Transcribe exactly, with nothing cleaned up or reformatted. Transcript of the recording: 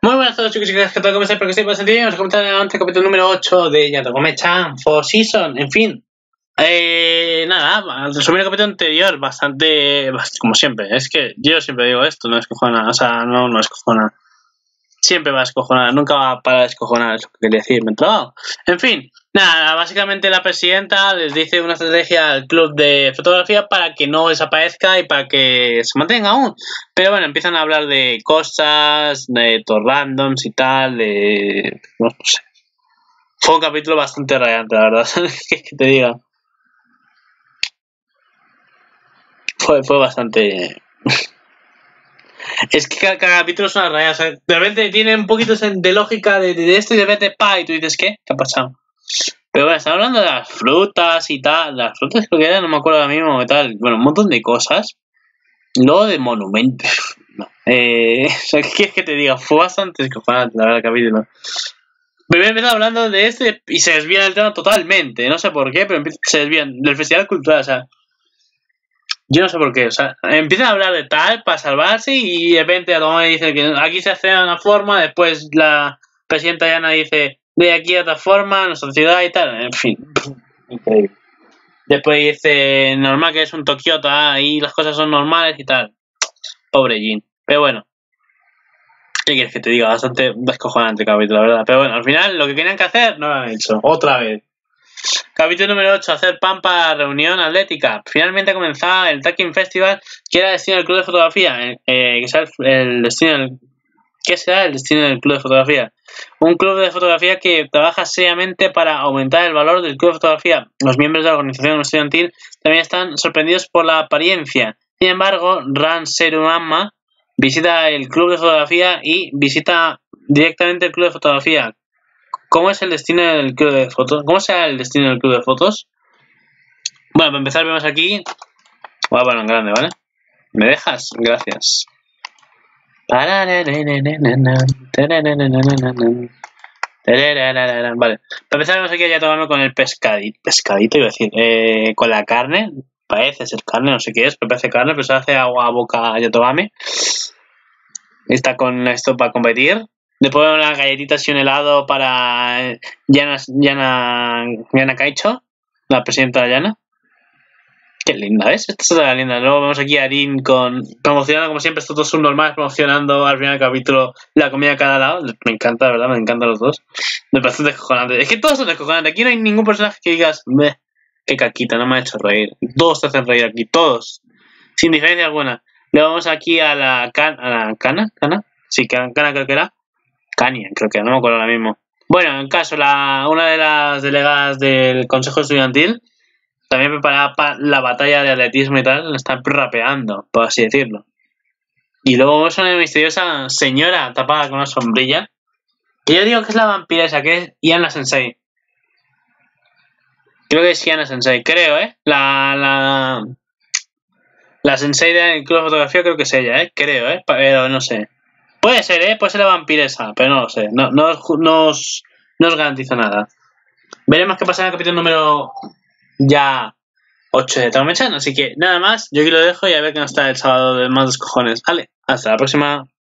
Muy buenas a todos chicos y chicas, que tal como estáis, porque estoy bastante bien. Os comentaré antes el capítulo número ocho de Yatogame-chan Four Season, en fin. Eh, nada, al resumir el capítulo anterior, bastante, como siempre, es que yo siempre digo esto, no es cojonar, o sea, no, no es cojonar. Siempre va a escojonar, nunca va a parar de escojonar, es lo que quería decir, me he entrado. En fin, nada, básicamente la presidenta les dice una estrategia al club de fotografía para que no desaparezca y para que se mantenga aún. Pero bueno, empiezan a hablar de cosas, de todos randoms y tal, de... no sé. Fue un capítulo bastante rayante, la verdad, ¿qué que te diga? Fue, fue bastante... Es que cada, cada capítulo es una raya, o sea, de repente tiene un poquito de lógica de, de esto y de repente pa, y tú dices, ¿qué? ¿Qué ha pasado? Pero bueno, están hablando de las frutas y tal, las frutas creo que era, no me acuerdo ahora mismo y tal, bueno, un montón de cosas. Luego de monumentos, no. Eh, o sea, ¿qué quieres que te diga? Fue bastante escojonante, la verdad, el capítulo. Primero empezó hablando de este y se desvía del tema totalmente, no sé por qué, pero se desvían del festival cultural, o sea... Yo no sé por qué, o sea, empiezan a hablar de tal para salvarse y de repente a Tomás dice que aquí se hace de una forma, después la presidenta Yana dice de aquí a otra forma, nuestra ciudad y tal, en fin, increíble. Después dice normal que es un Tokiota y las cosas son normales y tal. Pobre Jin, pero bueno. ¿Qué quieres que te diga? Bastante descojonante el capítulo, la verdad. Pero bueno, al final lo que querían que hacer no lo han hecho, otra vez. Capítulo número ocho. Hacer pan para reunión atlética. Finalmente ha comenzado el Taking Festival, que era el destino del club de fotografía. Eh, que, sea el, el destino del, ¿Qué será el destino del club de fotografía? Un club de fotografía que trabaja seriamente para aumentar el valor del club de fotografía. Los miembros de la organización estudiantil también están sorprendidos por la apariencia. Sin embargo, Ran Serumama visita el club de fotografía y visita directamente el club de fotografía. ¿Cómo es el destino del club de fotos? ¿Cómo será el destino del club de fotos? Bueno, para empezar vemos aquí... Voy a poner en grande, ¿vale? ¿Me dejas? Gracias. Vale. Para empezar vemos aquí a Yatogame con el pescadito. Pescadito, iba a decir. Eh, con la carne. Parece ser carne, no sé qué es. Pero parece carne, pero se hace agua a boca a Yatogame. Está con esto para competir. Después unas galletitas y un helado para Yana, Yana, Yana Kaicho, la presidenta de Yana. Qué linda, ¿ves? Esta es la linda. Luego vemos aquí a Arin con, promocionando, como siempre, estos dos subnormales promocionando al final del capítulo la comida a cada lado. Me encanta, de verdad, me encantan los dos. Me parece descojonante. Es que todos son descojonantes. Aquí no hay ningún personaje que digas, meh, qué caquita, no me ha hecho reír. Todos te hacen reír aquí, todos. Sin diferencia alguna. Luego vamos aquí a la, can, a la Cana, ¿Cana? Sí, Cana, Cana creo que era. Kanye, creo que no me acuerdo ahora mismo. Bueno, en caso, la, una de las delegadas del Consejo Estudiantil también preparada para la batalla de atletismo y tal, están rapeando, por así decirlo. Y luego vemos una misteriosa señora tapada con una sombrilla. Y yo digo que es la vampiresa, que es Yana Sensei. Creo que es Yana Sensei, creo, ¿eh? La, la, la Sensei del club de fotografía creo que es ella, ¿eh? Creo, ¿eh? Pero no sé. Puede ser, ¿eh? Puede ser la vampiresa, pero no lo sé. No, no, no, os, no os garantizo nada. Veremos qué pasa en el capítulo número ya ocho de Yatogame-chan. Así que nada más, yo aquí lo dejo y a ver que no está el sábado de más dos cojones. Vale, hasta la próxima.